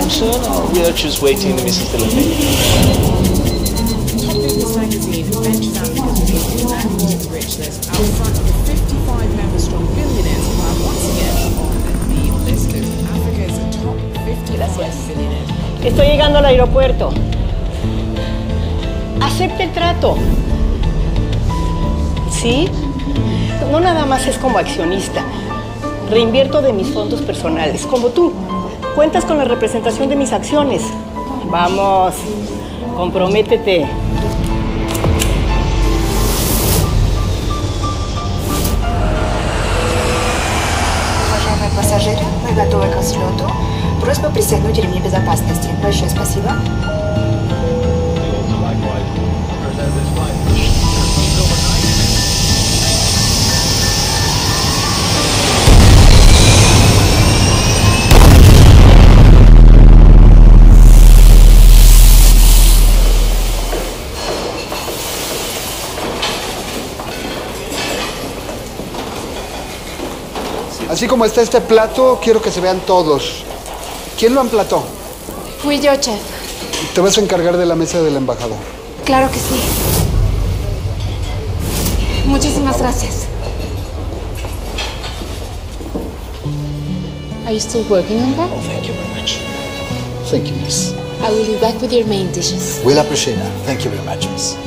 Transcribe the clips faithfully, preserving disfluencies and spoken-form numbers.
soon, or we are just waiting, Missus Delaney? Top Business magazine ventures Africa's new annual rich list out front of the fifty-five member strong billionaires who are once again on the list of Africa's top fifty-five billionaires. Estoy llegando al aeropuerto. Acepte el trato. ¿Sí? No nada más es como accionista. Reinvierto de mis fondos personales, como tú. Cuentas con la representación de mis acciones. Vamos, comprométete. Уважаемые пассажиры, мы готовы к взлету. Просьба пристегнуть ремни безопасности. Большое спасибо. Así como está este plato, quiero que se vean todos. ¿Quién lo emplató? Fui yo, chef. Te vas a encargar de la mesa del embajador. Claro que sí. Muchísimas gracias. Are you still working on that? Oh, thank you very much. Thank you, miss. I will be back with your main dishes. We'll appreciate that. Thank you very much, miss.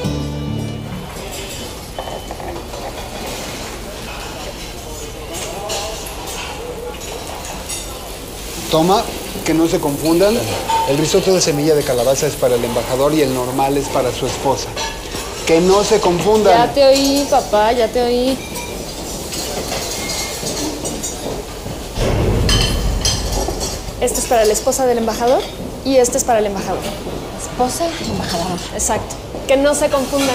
Toma, que no se confundan. El risotto de semilla de calabaza es para el embajador y el normal es para su esposa. Que no se confundan. Ya te oí, papá, ya te oí. Esto es para la esposa del embajador y este es para el embajador. Esposa, embajador. Exacto. Que no se confundan.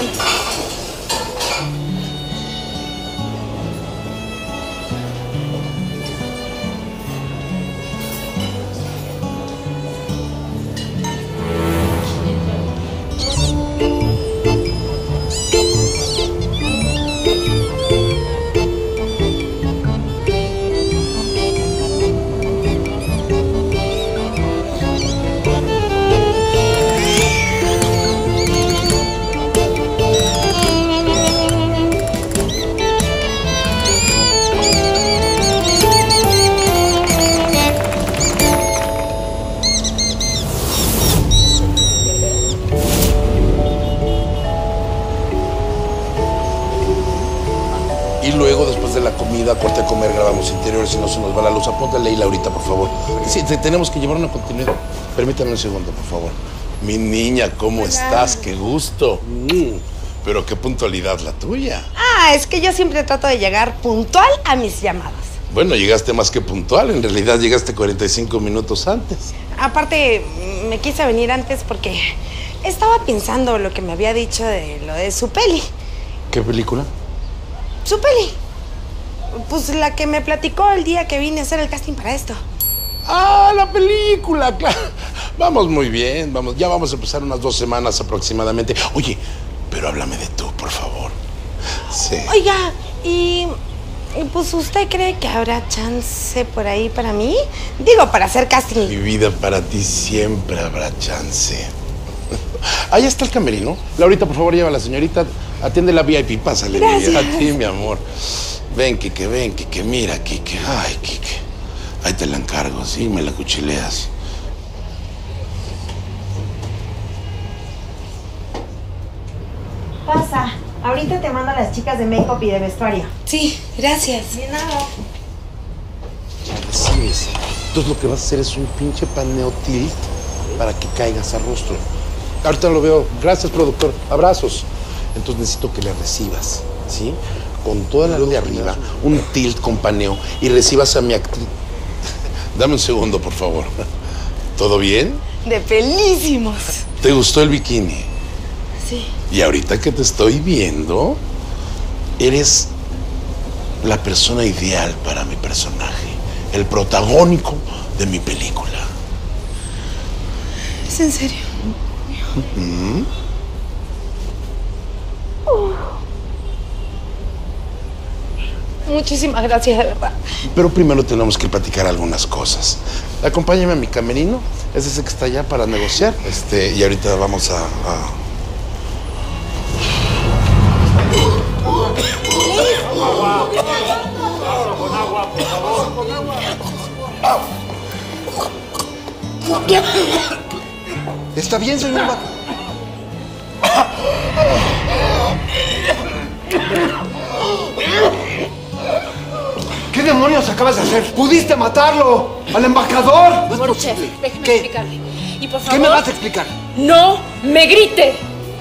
Y luego, después de la comida, corte a comer, grabamos interiores y no se nos va la luz. Apúntale ahí, Laurita, por favor. Sí, te, tenemos que llevar una continuidad. Permítame un segundo, por favor. Mi niña, ¿cómo Hola. estás? ¡Qué gusto! Mm, pero qué puntualidad la tuya. Ah, es que yo siempre trato de llegar puntual a mis llamadas. Bueno, llegaste más que puntual. En realidad, llegaste cuarenta y cinco minutos antes. Aparte, me quise venir antes porque estaba pensando lo que me había dicho de lo de su peli. ¿Qué película? Su peli. Pues la que me platicó el día que vine a hacer el casting para esto. ¡Ah, la película! Claro. Vamos muy bien, vamos. Ya vamos a empezar unas dos semanas aproximadamente. Oye, pero háblame de tú, por favor. Sí. Oiga, y... pues, ¿usted cree que habrá chance por ahí para mí? Digo, para hacer casting. Mi vida, para ti siempre habrá chance. Ahí está el camerino. Laurita, por favor, lleva a la señorita. Atiende la V I P, pásale. Gracias. A ti, mi amor. Ven, Kike, ven, Kike, mira, Kike. Ay, Kike. Ahí te la encargo, ¿sí? Me la cuchileas. Pasa. Ahorita te mando a las chicas de make-up y de vestuario. Sí, gracias. De nada. Recibes. Entonces lo que vas a hacer es un pinche paneo tilt para que caigas a rostro. Ahorita lo veo. Gracias, productor. Abrazos. Entonces necesito que le recibas, ¿sí? Con toda la luz de arriba, un tilt con paneo y recibas a mi actriz. Dame un segundo, por favor. ¿Todo bien? De pelísimos. ¿Te gustó el bikini? Sí. Y ahorita que te estoy viendo, eres la persona ideal para mi personaje, el protagónico de mi película. ¿Es en serio? ¿Mm? Muchísimas gracias, de verdad. Pero primero tenemos que platicar algunas cosas. Acompáñame a mi camerino. Es ese que está allá para negociar. Este, y ahorita vamos a... a... ¿Está bien, señor? ¿Qué demonios acabas de hacer? ¿Pudiste matarlo? ¿Al embajador? Bueno, chef, déjeme ¿Qué? explicarle. Y por favor... ¿Qué me vas a explicar? ¡No me grite!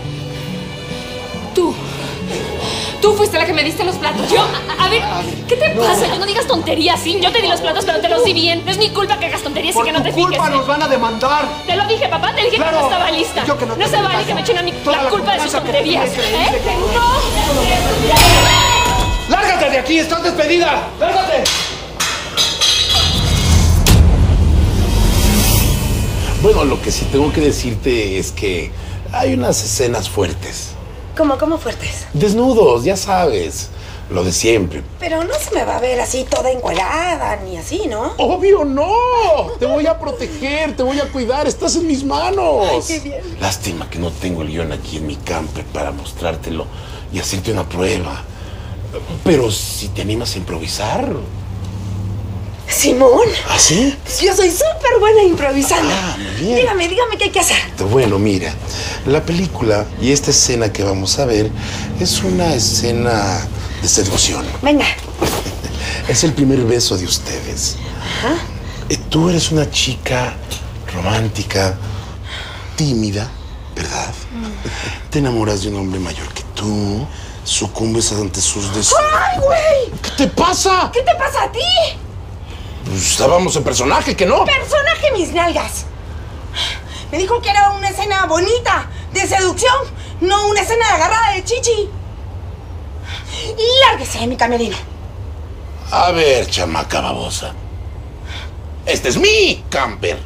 Tú. Tú fuiste la que me diste los platos. Yo, a, a ver, ¿qué te no. pasa? Yo no digas tonterías, ¿sí? Yo te di los platos, pero te los di bien. No es mi culpa que hagas tonterías y que no te fijes. Por tu culpa nos van a demandar. Te lo dije, papá, te dije Claro. que no estaba lista. Yo que no no te se vale caso. que me echen a mí Toda la la culpa de sus confianza que tonterías. tienes, ¿Eh? creíste que- ¡No! ¡Lárgate de aquí! ¡Estás despedida! ¡Lárgate! Bueno, lo que sí tengo que decirte es que hay unas escenas fuertes. ¿Cómo, cómo fuertes? Desnudos, ya sabes. Lo de siempre. Pero no se me va a ver así toda encuerada, ni así, ¿no? ¡Obvio no! Te voy a proteger, te voy a cuidar, estás en mis manos. Ay, qué bien. Lástima que no tengo el guión aquí en mi camper para mostrártelo y hacerte una prueba. Pero si te animas a improvisar. Simón. ¿Ah, sí? Pues yo soy súper buena improvisando. Ah, muy bien. Dígame, dígame qué hay que hacer. Bueno, mira, la película y esta escena que vamos a ver es una escena de seducción. Venga. Es el primer beso de ustedes. Ajá. Eh, Tú eres una chica romántica, tímida, ¿verdad? Mm. Te enamoras de un hombre mayor que tú, sucumbes ante sus deseos. ¡Ay, güey! ¿Qué te pasa? ¿Qué te pasa a ti? Pues estábamos en personaje, ¿que no? Personaje mis nalgas. Me dijo que era una escena bonita, de seducción, no una escena de agarrada de chichi. Lárguese de mi camerino. A ver, chamaca babosa. Este es mi camper.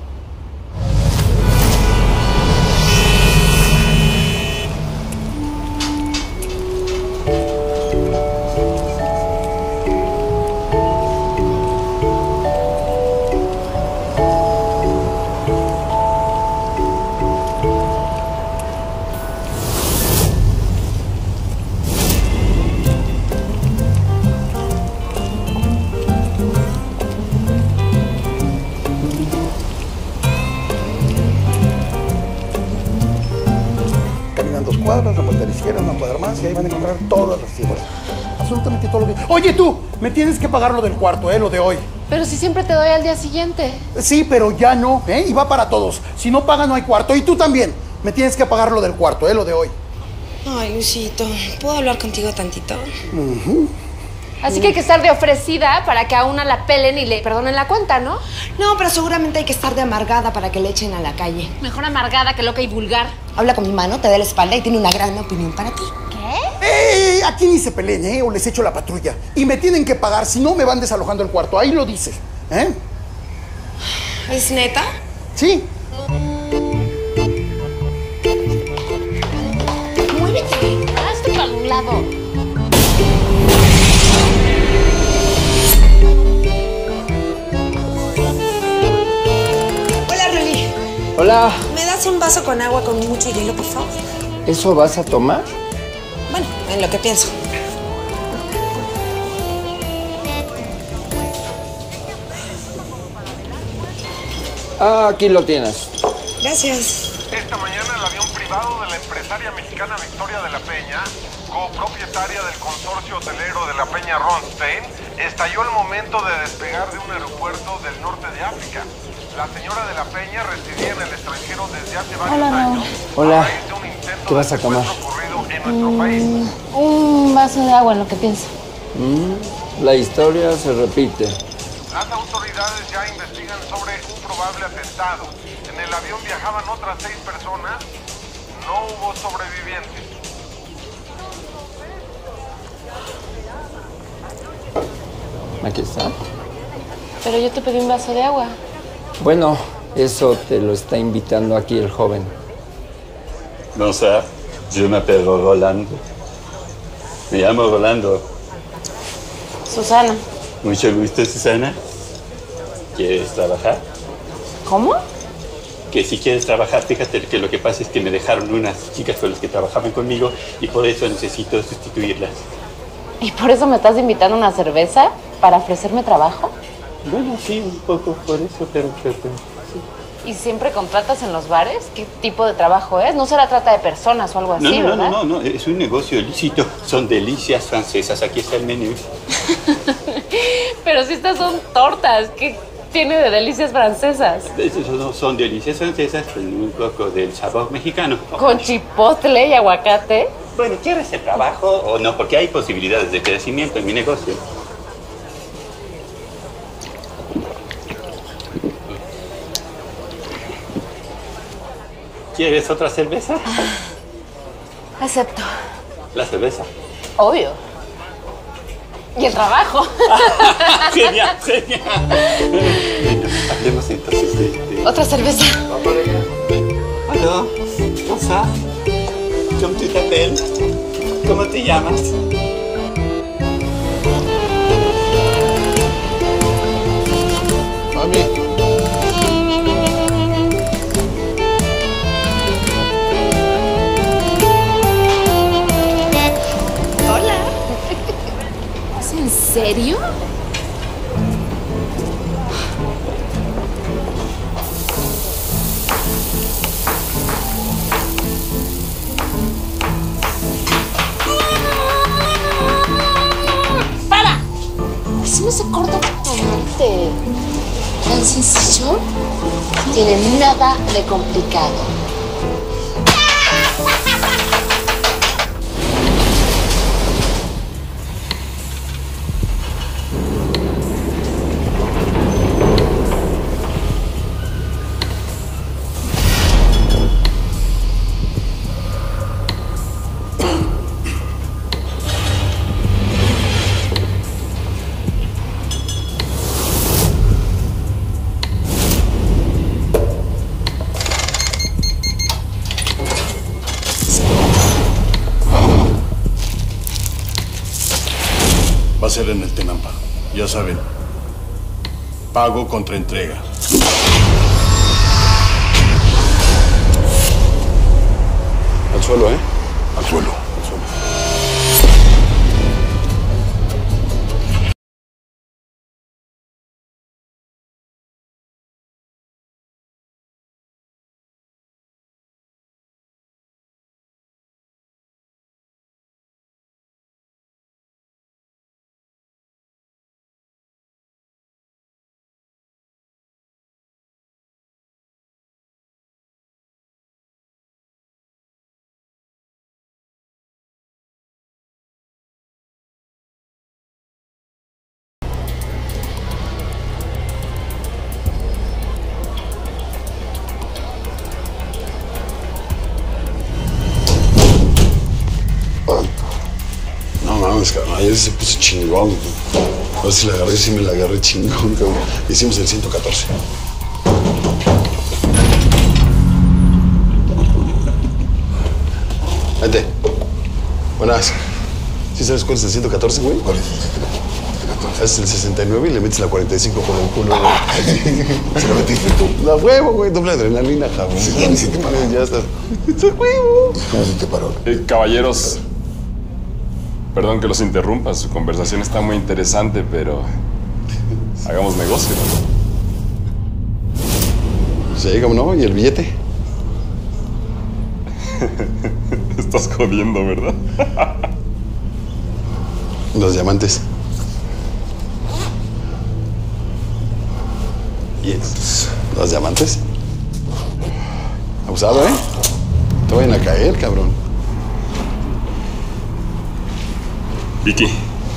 Caminan dos cuadras, la vuelta a la izquierda, una cuadra más y ahí van a encontrar todas las cifras. Absolutamente todo lo que... Oye, tú, me tienes que pagar lo del cuarto, ¿eh? Lo de hoy. Pero si siempre te doy al día siguiente. Sí, pero ya no, ¿eh? Y va para todos. Si no pagan, no hay cuarto. Y tú también. Me tienes que pagar lo del cuarto, ¿eh? Lo de hoy. Ay, Luisito, ¿puedo hablar contigo tantito? Uh-huh. Así que hay que estar de ofrecida para que a una la pelen y le perdonen la cuenta, ¿no? No, pero seguramente hay que estar de amargada para que le echen a la calle. Mejor amargada que loca y vulgar. Habla con mi mano, te da la espalda y tiene una gran opinión para ti. ¿Qué? ¡Eh! Aquí ni se peleen, ¿eh? O les echo la patrulla. Y me tienen que pagar, si no me van desalojando el cuarto. Ahí lo dice, ¿eh? ¿Es neta? Sí. Muévete. Hazte para un lado. Hola, Ruli. Hola, ¿Me das un vaso con agua con mucho hielo, por favor? ¿eso vas a tomar? Bueno, en lo que pienso. Ah, aquí lo tienes. Gracias. Esta mañana el avión privado de la empresaria mexicana Victoria de la Peña, copropietaria del consorcio hotelero de la Peña Ronstein, estalló al momento de despegar de un aeropuerto del norte de África. La señora de la Peña residía en el extranjero desde hace varios Hola, años. Hola. A raíz de un intento ¿Qué vas a de tomar? secuestro ocurrido en nuestro país. Un vaso de agua en lo que pienso. Mm, la historia se repite. Las autoridades ya investigan sobre un probable atentado. En el avión viajaban otras seis personas. No hubo sobrevivientes. Aquí está. Pero yo te pedí un vaso de agua. Bueno, eso te lo está invitando aquí el joven. Bonsoir, je m'appelle Rolando. Me llamo Rolando. Susana. Mucho gusto, Susana. ¿Quieres trabajar? ¿Cómo? Que si quieres trabajar, fíjate que lo que pasa es que me dejaron unas chicas con las que trabajaban conmigo y por eso necesito sustituirlas. ¿Y por eso me estás invitando a una cerveza? ¿Para ofrecerme trabajo? Bueno, sí, un poco por eso, pero... pero, pero sí. ¿Y siempre contratas en los bares? ¿Qué tipo de trabajo es? No será trata de personas o algo así, no, no, ¿verdad? No, no, no, es un negocio lícito. Son delicias francesas. Aquí está el menú. Pero si estas son tortas, ¿qué tiene de delicias francesas? No son delicias francesas con un poco del sabor mexicano. ¿Con chipotle y aguacate? Bueno, ¿quieres el trabajo o no? Porque hay posibilidades de crecimiento en mi negocio. ¿Quieres otra cerveza? Acepto. ¿La cerveza? Obvio. Y el trabajo. Genial, genial. Venga, hablemos entonces de... de... Otra cerveza. Hola, bonsoir. ¿Cómo tu t'appelles? ¿Cómo te llamas? Mami. Hola. ¿Es en serio? ¡Para! Así no se corta tu tomate. Tan sencillo. No tiene nada de complicado. Va a ser en el Tenampa. Ya saben. Pago contra entrega. Al suelo, ¿eh? Al suelo. Al suelo. No mames, cabrón. Ayer se puso chingón. A ver si la agarré, si me la agarré chingón, cabrón. Hicimos el ciento catorce. Vente. Buenas. ¿Sí sabes cuál es el ciento catorce, güey? ¿Cuál es el ciento catorce? Es el sesenta y nueve y le metes la cuarenta y cinco por el culo, güey. ¿Se la metiste tú? La huevo, güey. Doble adrenalina, cabrón. Sí, sí te paró. Ya está. ¡Es huevo! ¿Cómo se te paró? Eh, caballeros, perdón que los interrumpa. Su conversación está muy interesante, pero hagamos negocio. Sí, ¿cómo no? ¿Y el billete? Estás jodiendo, ¿verdad? Los diamantes. Yes. ¿Los diamantes? Abusado, ¿eh? Te vayan a caer, cabrón. Vicky.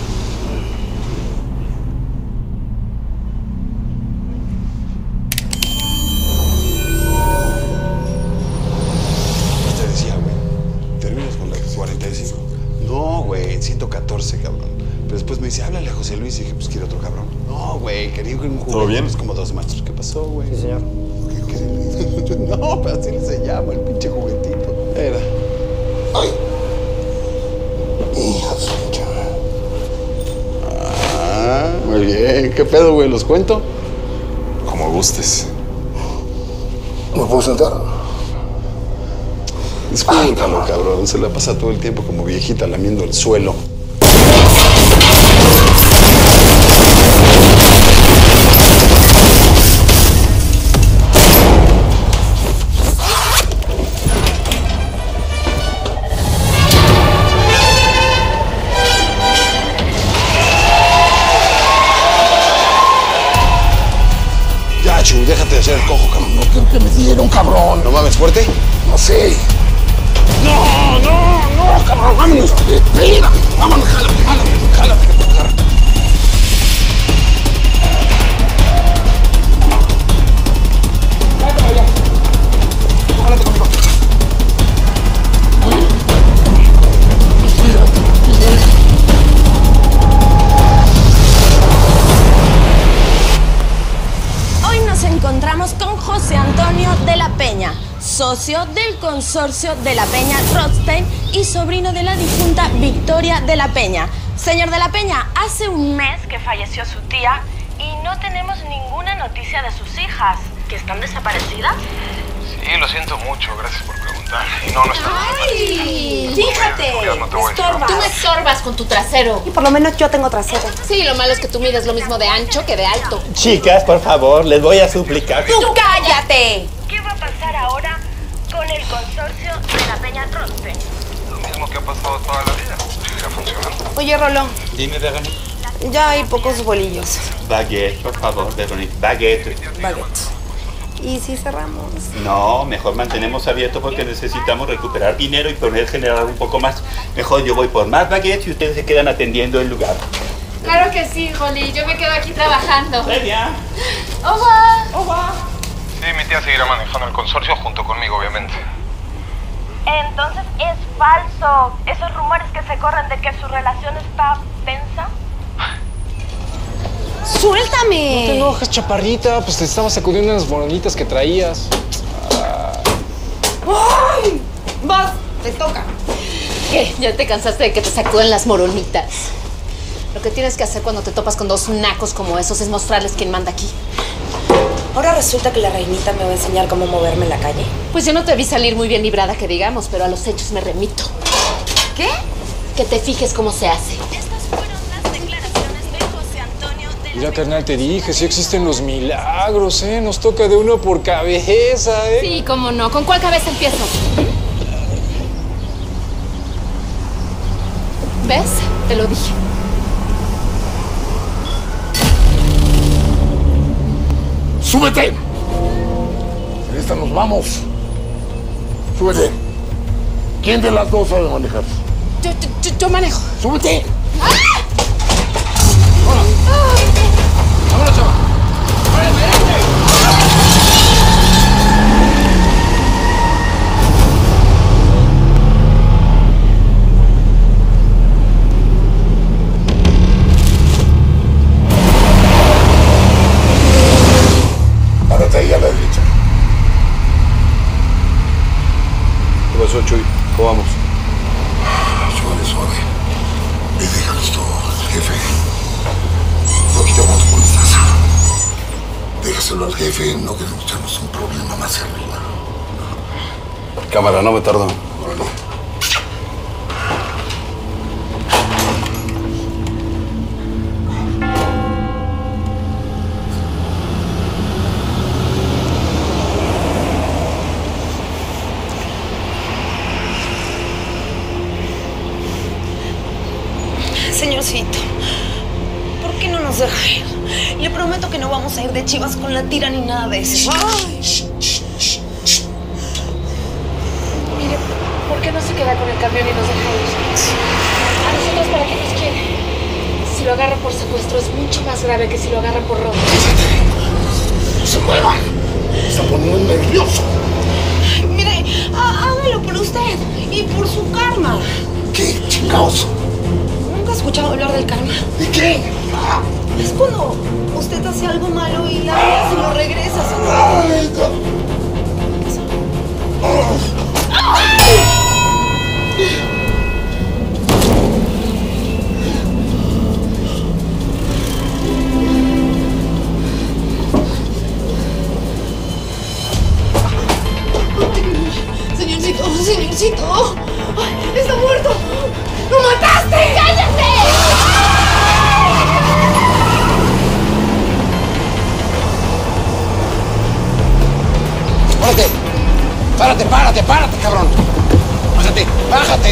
Te decía, güey. Terminas con la cuarenta y cinco. No, güey, ciento catorce, cabrón. Pero después me dice, háblale a José Luis. Y dije, pues quiero otro cabrón. No, güey, quería un juego. ¿Todo bien? Es como dos machos. ¿Qué pasó, güey? Sí, señor. ¿Qué, qué? No, pero así se llama, el pinche juguetito. Era. Ay. Hija suya. ¿Qué pedo, güey? ¿Los cuento? Como gustes. ¿Me puedo sentar? Discúlpalo, cabrón. Se la pasa todo el tiempo como viejita lamiendo el suelo. Ya, Chu, déjate de hacer el cojo, cabrón. No quiero que me dieron, cabrón. ¿No mames fuerte? No sé. No, no, no, cabrón, vámonos. Espera, vámonos, jálame, jálame, jálame. Hoy nos encontramos con José Antonio de la Peña, socio del consorcio de la Peña Rothstein y sobrino de la difunta Victoria de la Peña. Señor de la Peña, hace un mes que falleció su tía y no tenemos ninguna noticia de sus hijas, que están desaparecidas. Sí, lo siento mucho, gracias por preguntar. Y no, no estamos ¡Ay! Fíjate, Fíjate, no te voy a decir. estorbas. Tú me estorbas con tu trasero. Y por lo menos yo tengo trasero. Sí, lo malo es que tú mides lo mismo de ancho que de alto. Chicas, por favor, les voy a suplicar. ¡Tú cállate! ¿Qué va a pasar ahora con el consorcio de la Peña Rothstein? Lo mismo que ha pasado toda la vida. Sigue funcionando. Oye, Rolo, Dime, Verónica. ya hay pocos bolillos. Baguette, por favor, Verónica. Baguette. Baguette. ¿Y si cerramos? No, mejor mantenemos abierto porque necesitamos recuperar dinero y poder generar un poco más. Mejor yo voy por más baguettes y ustedes se quedan atendiendo el lugar. Claro que sí, Holly. Yo me quedo aquí trabajando. Très bien. Au revoir. Au revoir. Sí, mi tía seguirá manejando el consorcio junto conmigo, obviamente. Entonces es falso esos rumores que se corren de que su relación está tensa. ¡Suéltame! No te enojes, chaparrita. Pues te estabas sacudiendo unas moronitas que traías. Ah. ¡Ay! Vas, te toca. ¿Qué? ¿Ya te cansaste de que te sacuden las moronitas? Lo que tienes que hacer cuando te topas con dos nacos como esos es mostrarles quién manda aquí. Ahora resulta que la reinita me va a enseñar cómo moverme en la calle. Pues yo no te vi salir muy bien librada, que digamos, pero a los hechos me remito. ¿Qué? Que te fijes cómo se hace. Estas fueron las declaraciones de José Antonio de la Mira, carnal, te dije, sí existen los milagros, ¿eh? Nos toca de uno por cabeza, ¿eh? Sí, cómo no. ¿Con cuál cabeza empiezo? ¿Ves? Te lo dije. ¡Súbete! En esta nos vamos. Súbete. ¿Quién de las dos sabe manejar? Yo, yo, yo manejo. ¡Súbete! ¡Vámonos, chaval! Párate ahí a la derecha. ¿Qué pasó, Chuy? ¿Cómo vamos? Suave, suave. Ve, déjalo esto, jefe. Yo aquí te aguanto con estás. Déjaselo al jefe, no que echamos un problema más arriba. Cámara, no me tardo. Órale. Señorcito, ¿por qué no nos deja ir? Le prometo que no vamos a ir de chivas con la tira ni nada de eso. Ay. Mire, ¿por qué no se queda con el camión y nos deja ir? ¿A nosotros para qué nos quiere? Si lo agarran por secuestro es mucho más grave que si lo agarran por robo. ¡No se muevan! Me está poniendo nervioso. Mire, hágalo por usted y por su karma. ¿Qué chingados? ¿Nunca ha escuchado hablar del karma? ¿De qué? Es cuando usted hace algo malo y la vida se lo regresa. Ay, ¡Ratoncito! ¡Ay, ¡está muerto! ¡Lo mataste! ¡Cállate! ¡Párate! ¡Párate, párate, párate, cabrón! ¡Bájate, bájate!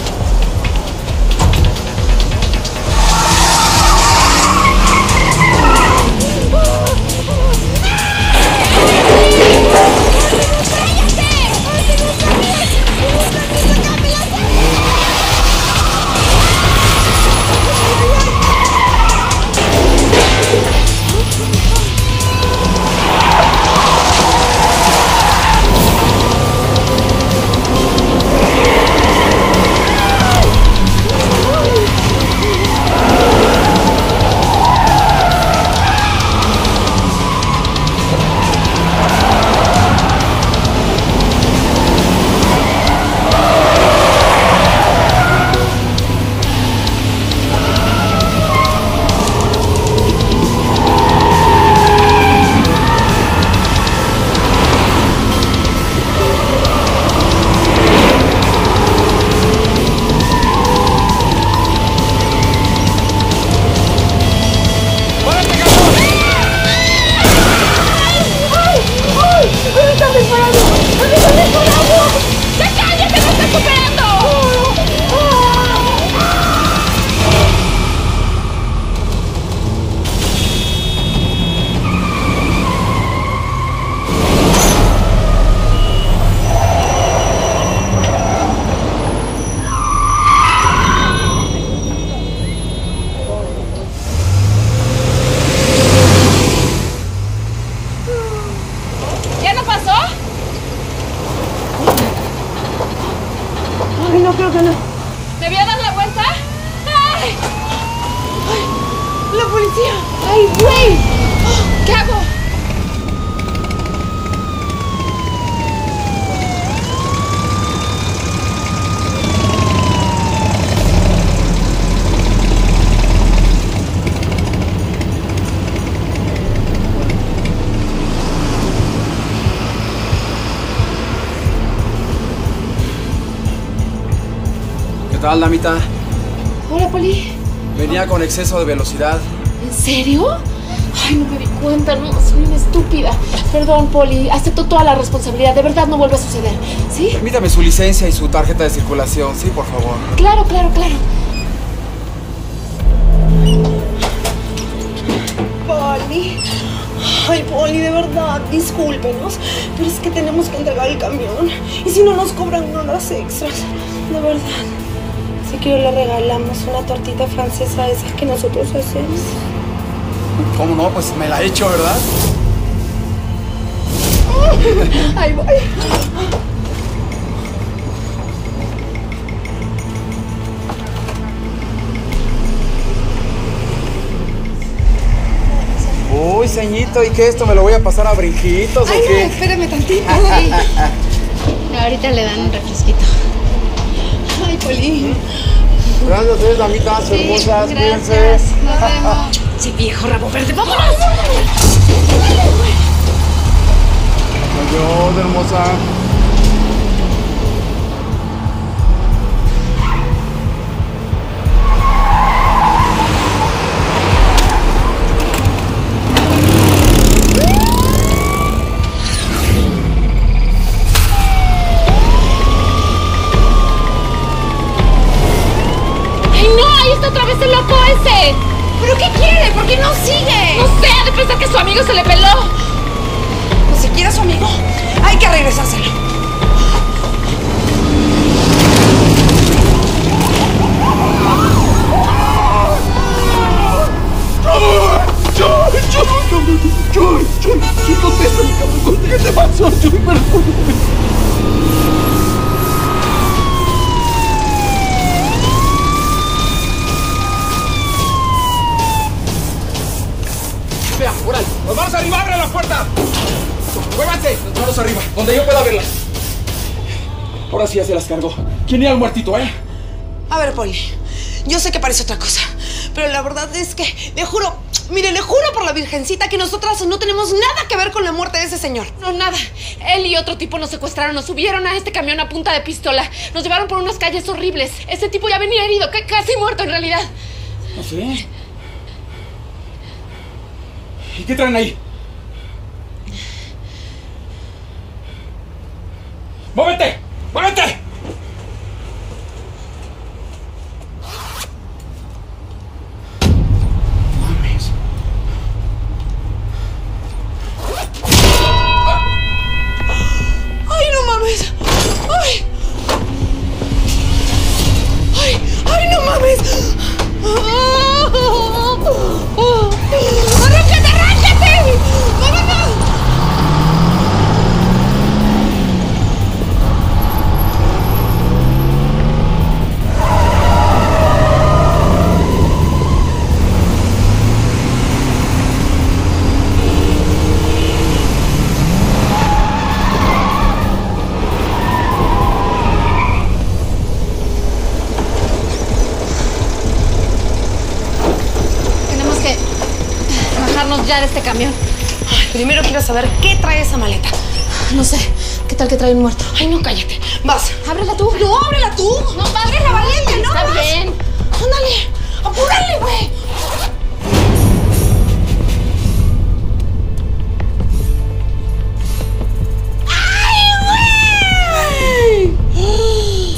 ¿Qué tal, damita? Hola, Poli. Venía con exceso de velocidad. ¿En serio? Ay, no me di cuenta, no, soy una estúpida. Perdón, Poli, acepto toda la responsabilidad. De verdad no vuelve a suceder, ¿sí? Permítame su licencia y su tarjeta de circulación, sí, por favor. Claro, claro, claro. Poli. Ay, Poli, de verdad, discúlpenos, pero es que tenemos que entregar el camión. Y si no nos cobran horas extras, de verdad. Así que yo le regalamos una tortita francesa de esas que nosotros hacemos. ¿Cómo no? Pues me la he hecho, ¿verdad? Ahí voy. Uy, ceñito, ¿y qué? ¿Esto me lo voy a pasar a brinquitos o Ay, qué? no, espérame tantito. Sí. Ahorita le dan un refresquito. Ay, Poli. Gracias a ustedes, damitas Sí, hermosas. gracias. Cuídense. Nos vemos. Sí, viejo rabo verde, vámonos. Adiós, hermosa. Otra vez el loco ese. ¿Pero qué quiere? ¿Por qué no sigue? No sé, ha de pensar que su amigo se le peló. Pues si quiere a su amigo, hay que regresárselo. ¡Chuy, chuy, chuy, chuy! ¡Chuy, contéstame, cabrón! ¿Qué te pasó, Chuy? Perdóname. Vea, órale, nos vamos arriba, abre la puerta. Muévanse, nos vamos arriba, donde yo pueda verlas. Ahora sí ya se las cargó. ¿Quién era el muertito, eh? A ver, Poli, yo sé que parece otra cosa, pero la verdad es que, le juro, mire, le juro por la Virgencita que nosotras no tenemos nada que ver con la muerte de ese señor. No, nada. Él y otro tipo nos secuestraron, nos subieron a este camión a punta de pistola, nos llevaron por unas calles horribles. Ese tipo ya venía herido, que casi muerto en realidad. ¿Ah, sí? ¿Y qué traen ahí? ¡Muévete! ¡Muévete! ¡Ay, no mames! ¡Ay! ¡Ay! ¡Ay, no mames! ¡Arráncate, arráncate! ¡Vámonos! Ya de este camión. Ay, primero quiero saber qué trae esa maleta. No sé. ¿Qué tal que trae un muerto? Ay, no, cállate. Vas. Ábrela tú. No, ábrela tú. No, ábrela, valiente. No, está vas. bien. Ándale. Apúrale, güey. ¡Ay, güey!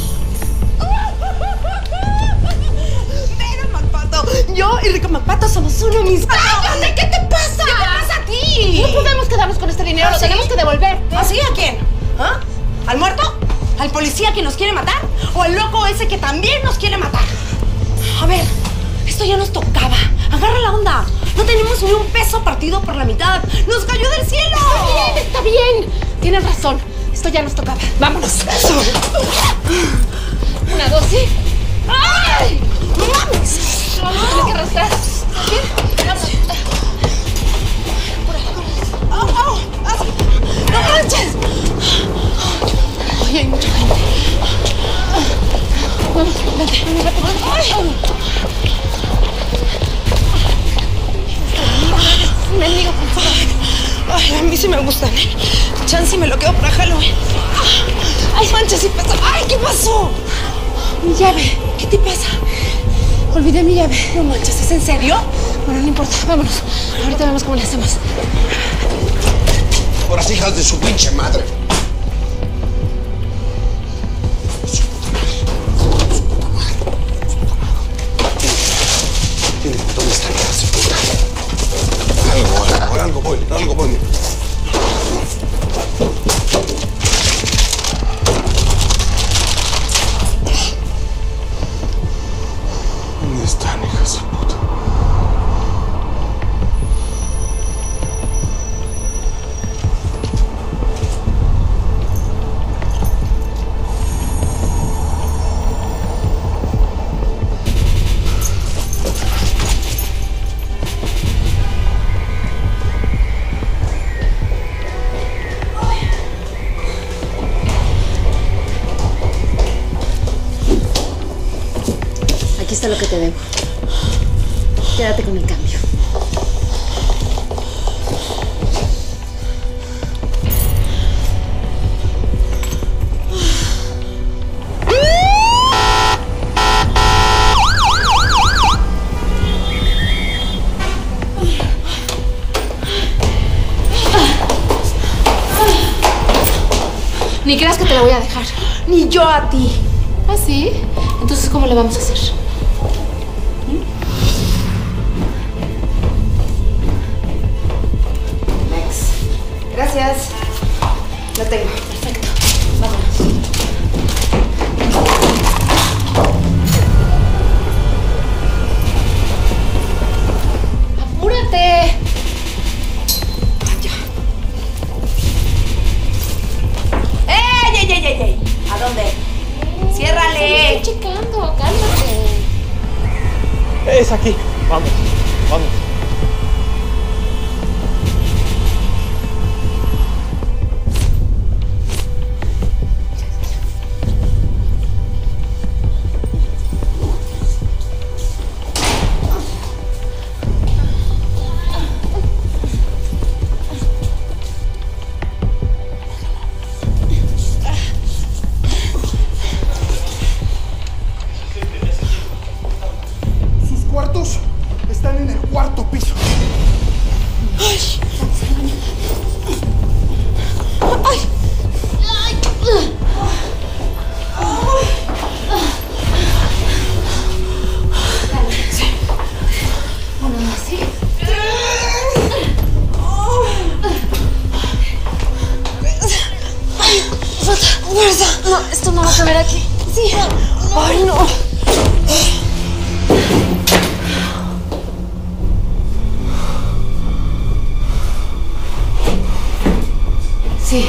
Mira, Macpato. Yo y Rico Macpato somos uno mismo. ¡Cállate! ¿Qué te pasa? ¿Qué te pasa a ti? No podemos quedarnos con este dinero. ¿Ah, lo sí? tenemos que devolver. ¿Ah, sí? ¿A quién? ¿Ah? ¿Al muerto? ¿Al policía que nos quiere matar? ¿O al loco ese que también nos quiere matar? A ver, esto ya nos tocaba. Agarra la onda. No tenemos ni un peso partido por la mitad. ¡Nos cayó del cielo! Está bien, está bien. Tienes razón. Esto ya nos tocaba. Vámonos. Eso. Una, dos, sí. ¡Ay! ¡No mames! No, no, hay que arrastrar. ¿Bien? ¡Oh, oh! ¡No manches! Ay, hay mucha gente. Vamos, vente, vente, vente. ¡Ay! Mendigo. Ay, a mí sí me gustan, ¿eh? Chance me lo quedo para Halloween. Ay, manches, sí pasa. ¡Ay, qué pasó! Mi llave. ¿Qué te pasa? Olvidé mi llave. No manches, ¿es en serio? Bueno, no importa, vámonos. Ahorita vemos cómo le hacemos. Ahora sí, hijas de su pinche madre. ¿Dónde están hijas de puta? Algo, algo, algo voy, algo voy. ¿Dónde están, hijas de puta? Aquí está lo que te debo. Quédate con el cambio. Ni creas que te la voy a dejar. Ni yo a ti. ¿Ah, sí? Entonces, ¿cómo le vamos a hacer? Gracias. Lo tengo. Perfecto. Vámonos. ¡Apúrate! Vaya. ¡Ey, ey, ey, ey, ey! ¿A dónde? ¡Ciérrale! Estoy checando, cálmate. Es aquí. Vamos, vamos. fuerza. No, esto no va a caber aquí. Sí. Ay, no. Sí.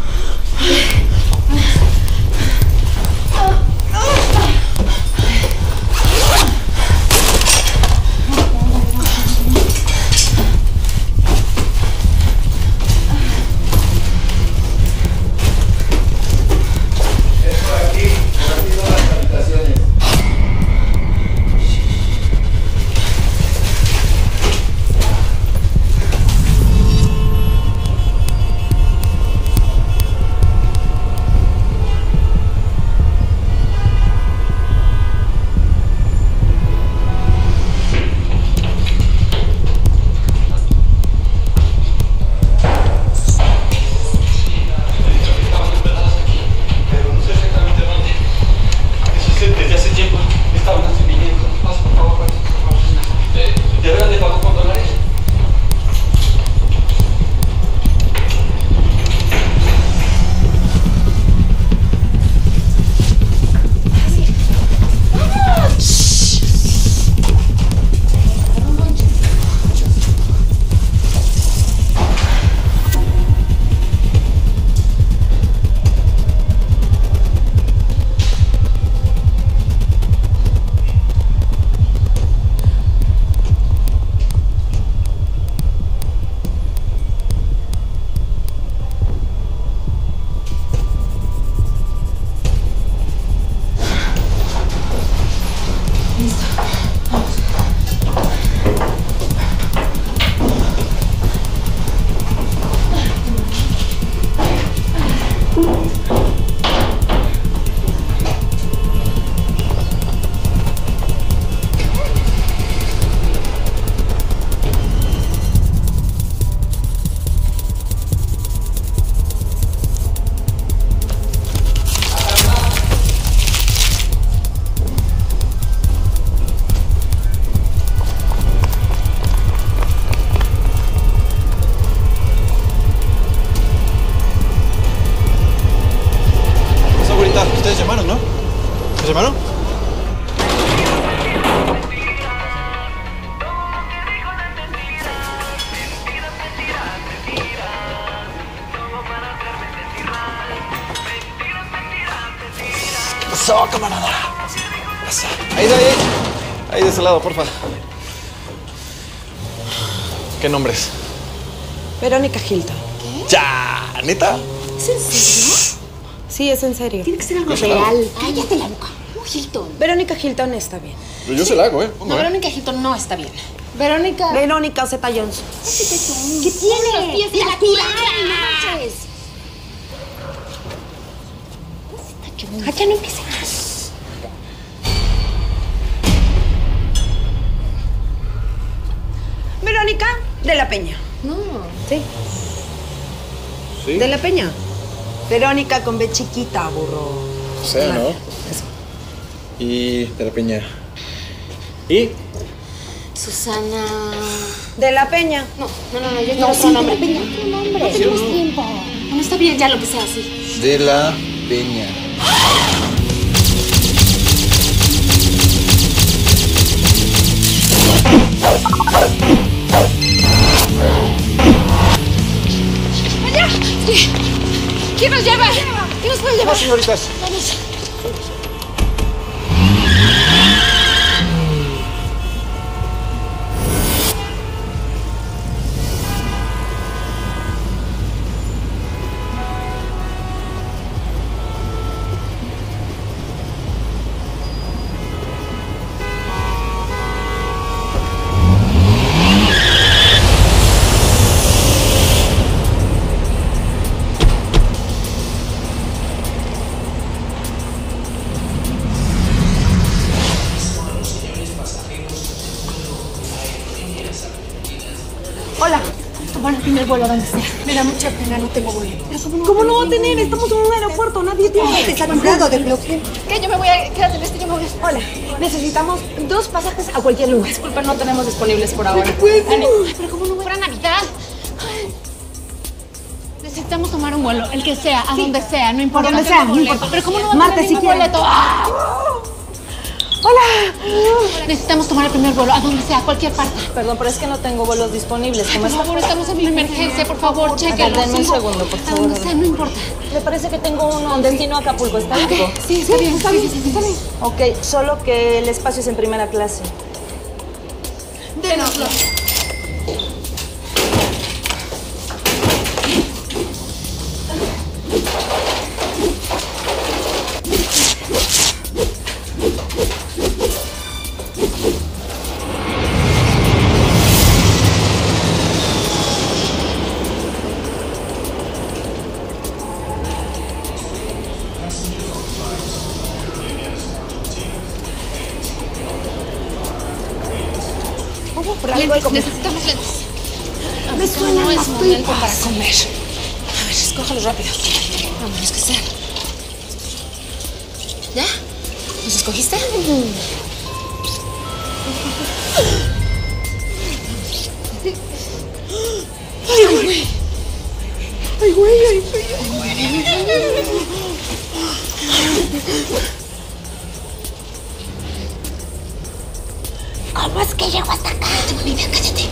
Desde hace tiempo estaban viniendo. Pasa, por favor. ¿De verdad le pago con dólares? Ustedes llamaron, ¿no? ¿Me llamaron? ¿Qué pasó, camarada? ¿Qué pasó? Ahí, ahí, ahí. Ahí de ese lado, porfa. ¿Qué nombres? Verónica Hilton. ¡Ya! ¿Neta? ¿Es en serio? Sí, es en serio. Tiene que ser algo Yo se la hago. real. Cállate la boca. Uh, Hilton. Verónica Hilton está bien. Pero yo se la hago, ¿eh? Pongo, No, ¿eh? Verónica Hilton no está bien. Verónica. Verónica Zeta Jones. ¿Qué tiene? Los pies de la tira. No manches. Ah, ya no empieces. Verónica de la Peña. No. Sí. ¿Sí? De la Peña. Verónica con B chiquita, burro. O sea, ¿no? Eso. Y de la Peña. ¿Y? Susana. De la Peña. No, no, no, no, yo quiero No, otro sí, nombre. de la Peña. Otro nombre. No tenemos tiempo. No está bien ya lo que sea así. De la Peña. ¡Allá! Sí. ¿Quién nos lleva? ¿Quién nos puede llevar? No, señoritas. Vamos. Hola. Tomar el primer vuelo donde sea. Me da mucha pena, no tengo vuelo. ¿Cómo no va a tener? Estamos en un aeropuerto, nadie tiene que estar librado de bloqueo. ¿Qué? Yo me voy a quedar en este, yo me voy a... Hola, necesitamos dos pasajes a cualquier lugar. Disculpa, no tenemos disponibles por ahora. ¿Qué puede ser? Pero ¿cómo no fuera Navidad? Ay. Necesitamos tomar un vuelo, el que sea, a Sí. donde sea, no importa. Por donde no sea, tengo no boleto. importa. Pero ¿cómo no va a Marta, tener si ningún quieres. boleto? ¡Ah! Hola. Necesitamos tomar el primer vuelo, a donde sea, a cualquier parte. Perdón, pero es que no tengo vuelos disponibles. Por favor, estamos en una emergencia, por favor, chéquenlo. Denme un sí. segundo, por A favor. donde sea, no importa. Me parece que tengo uno, un destino a Acapulco, ¿está bien? Ok, sí, está bien, está sí, bien, sí, sí, está bien. Ok, solo que el espacio es en primera clase. Dénoslo. Lentes, necesitamos lentes. Me suena No es las momento pipas. para comer. A ver, escójalo rápido. Vámonos, que sean. ¿Ya? ¿Los escogiste? Ay, güey. Ay, güey, ay, güey, ay, güey. ¿Cómo es que llego hasta acá? No tengo ni idea, cállate.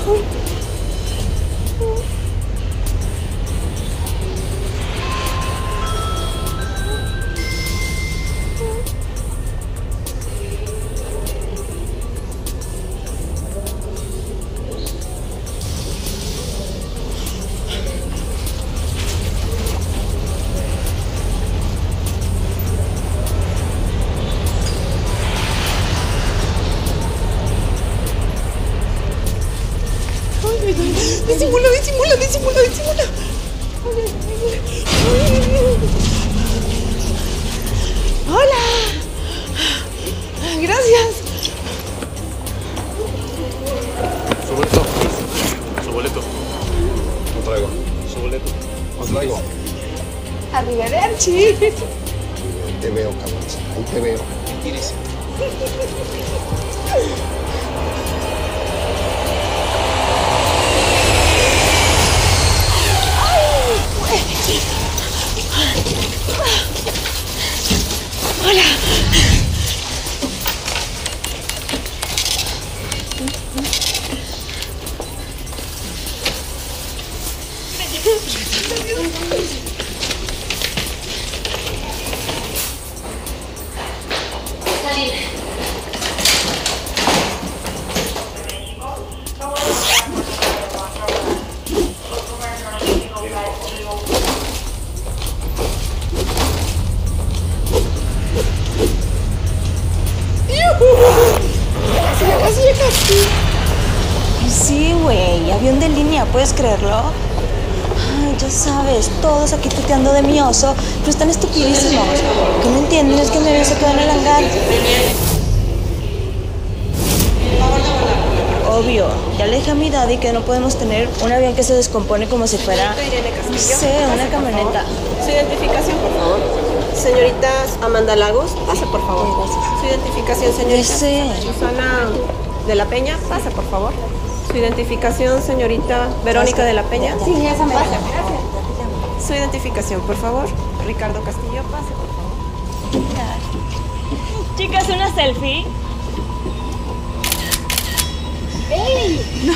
Disimula, disimula, disimula, disimula. Hola. Gracias. Su boleto. Su boleto. Lo traigo. Su boleto. Lo traigo. Arrivederci. Te veo, cabrón. Ahí te veo. Iris. Hola. Salir. Casi, casi, casi. Sí, güey, avión de línea, ¿puedes creerlo? Ay, ya sabes, todos aquí tuteando de mi oso, pero están estupidísimos. Lo que no entienden es que mi avión se quedó en el hangar. Obvio, ya le dije a mi daddy que no podemos tener un avión que se descompone como si fuera, no sé, una camioneta. Su identificación, por favor. Señorita Amanda Lagos, pase, por favor. Su identificación, señorita. Sí. Susana de la Peña, pase, por favor. Su identificación, señorita Verónica de la Peña. Sí, esa me pase. Su identificación, por favor. Ricardo Castillo, pase, por favor. Chicas, una selfie. ¡Ey! No.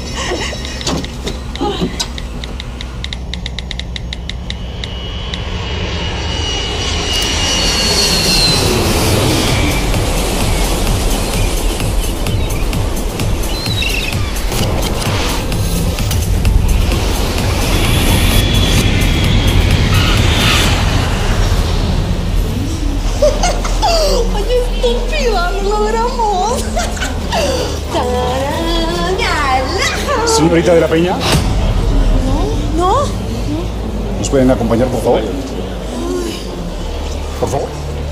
¡Ay, estúpida! ¡Lo logramos! Señorita de la Peña, ¿No? ¿nos pueden acompañar, por favor? Por favor.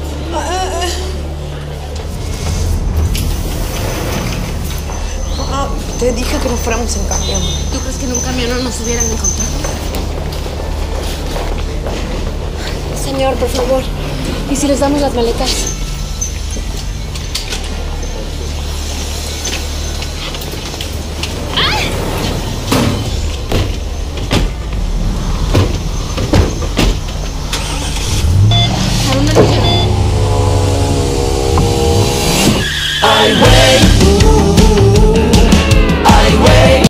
Ah, te dije que nos fuéramos en camión. ¿Tú crees que en un camión no nos hubieran encontrado? Señor, por favor. ¿Y si les damos las maletas?